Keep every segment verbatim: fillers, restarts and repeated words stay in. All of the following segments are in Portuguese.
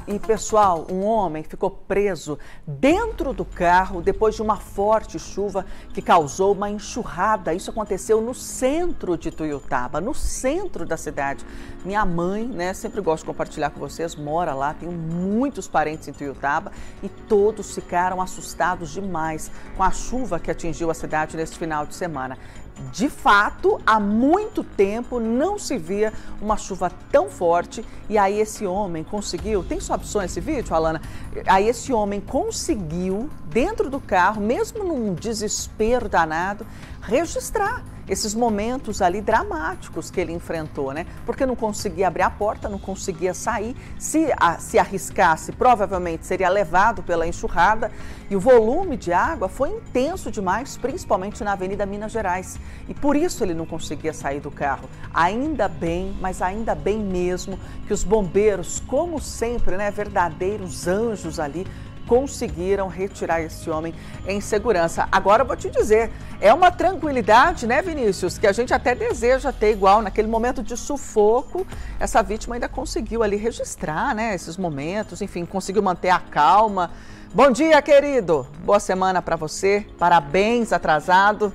E, pessoal, um homem ficou preso dentro do carro depois de uma forte chuva que causou uma enxurrada. Isso aconteceu no centro de Ituiutaba, no centro da cidade. Minha mãe, né, sempre gosto de compartilhar com vocês, mora lá, tenho muitos parentes em Ituiutaba e todos ficaram assustados demais com a chuva que atingiu a cidade neste final de semana. De fato, há muito tempo não se via uma chuva tão forte e aí esse homem conseguiu, tem sua opção esse vídeo, Alana? Aí esse homem conseguiu, dentro do carro, mesmo num desespero danado, registrar esses momentos ali dramáticos que ele enfrentou, né? Porque não conseguia abrir a porta, não conseguia sair, se, a, se arriscasse, provavelmente seria levado pela enxurrada e o volume de água foi intenso demais, principalmente na Avenida Minas Gerais. E por isso ele não conseguia sair do carro. Ainda bem, mas ainda bem mesmo, que os bombeiros, como sempre, né, verdadeiros anjos ali, conseguiram retirar esse homem em segurança. Agora eu vou te dizer, é uma tranquilidade, né, Vinícius, que a gente até deseja ter igual naquele momento de sufoco. Essa vítima ainda conseguiu ali registrar, né, esses momentos, enfim, conseguiu manter a calma. Bom dia, querido. Boa semana para você. Parabéns, atrasado.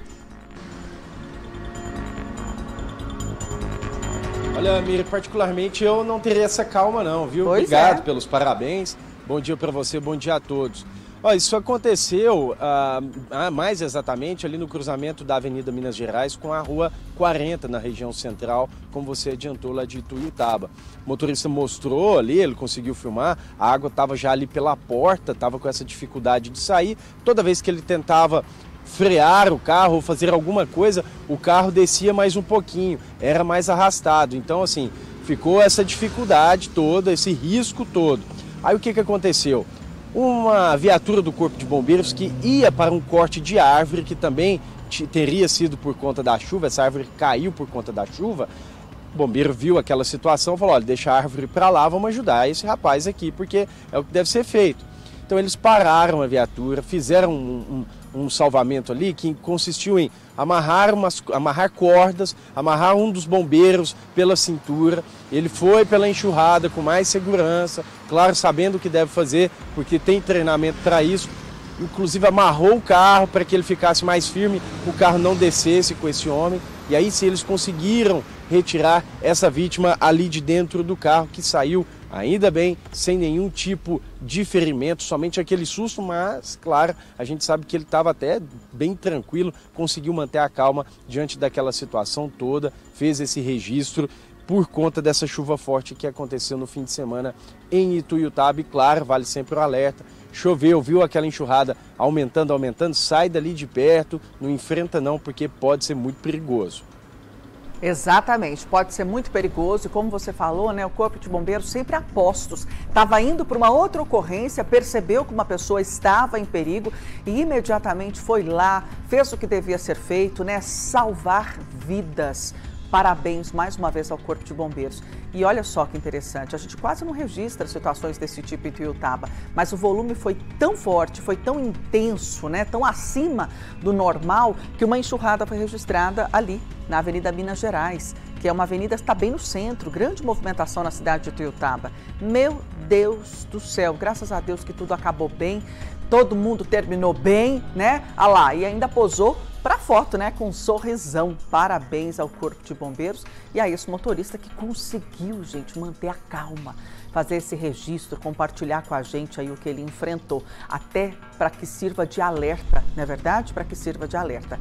Olha, Miri, particularmente eu não teria essa calma não, viu? Pois Obrigado é. pelos parabéns. Bom dia para você, bom dia a todos. Olha, isso aconteceu, ah, mais exatamente, ali no cruzamento da Avenida Minas Gerais com a Rua quarenta, na região central, como você adiantou lá de Ituiutaba. O motorista mostrou ali, ele conseguiu filmar, a água estava já ali pela porta, estava com essa dificuldade de sair. Toda vez que ele tentava frear o carro ou fazer alguma coisa, o carro descia mais um pouquinho, era mais arrastado. Então, assim, ficou essa dificuldade toda, esse risco todo. Aí o que que aconteceu? Uma viatura do Corpo de Bombeiros que ia para um corte de árvore, que também teria sido por conta da chuva, essa árvore caiu por conta da chuva. O bombeiro viu aquela situação e falou, olha, deixa a árvore para lá, vamos ajudar esse rapaz aqui, porque é o que deve ser feito. Então eles pararam a viatura, fizeram um, um, um salvamento ali que consistiu em amarrar, umas, amarrar cordas, amarrar um dos bombeiros pela cintura. Ele foi pela enxurrada com mais segurança, claro, sabendo o que deve fazer, porque tem treinamento para isso. Inclusive amarrou o carro para que ele ficasse mais firme, o carro não descesse com esse homem. E aí sim eles conseguiram retirar essa vítima ali de dentro do carro, que saiu, ainda bem, sem nenhum tipo de ferimento, somente aquele susto, mas, claro, a gente sabe que ele estava até bem tranquilo, conseguiu manter a calma diante daquela situação toda, fez esse registro por conta dessa chuva forte que aconteceu no fim de semana em Ituiutaba. E, claro, vale sempre o alerta, choveu, viu aquela enxurrada aumentando, aumentando, sai dali de perto, não enfrenta não, porque pode ser muito perigoso. Exatamente, pode ser muito perigoso e como você falou, né, o Corpo de Bombeiros sempre a postos. Estava indo para uma outra ocorrência, percebeu que uma pessoa estava em perigo e imediatamente foi lá, fez o que devia ser feito, né, salvar vidas. Parabéns mais uma vez ao Corpo de Bombeiros. E olha só que interessante, a gente quase não registra situações desse tipo em Ituiutaba, mas o volume foi tão forte, foi tão intenso, né, tão acima do normal, que uma enxurrada foi registrada ali, na Avenida Minas Gerais, que é uma avenida que está bem no centro, grande movimentação na cidade de Ituiutaba. Meu Deus do céu, graças a Deus que tudo acabou bem, todo mundo terminou bem, né? Ah lá, e ainda posou para foto, né? Com um sorrisão. Parabéns ao Corpo de Bombeiros e a esse motorista que conseguiu, gente, manter a calma, fazer esse registro, compartilhar com a gente aí o que ele enfrentou, até para que sirva de alerta, não é verdade? Para que sirva de alerta.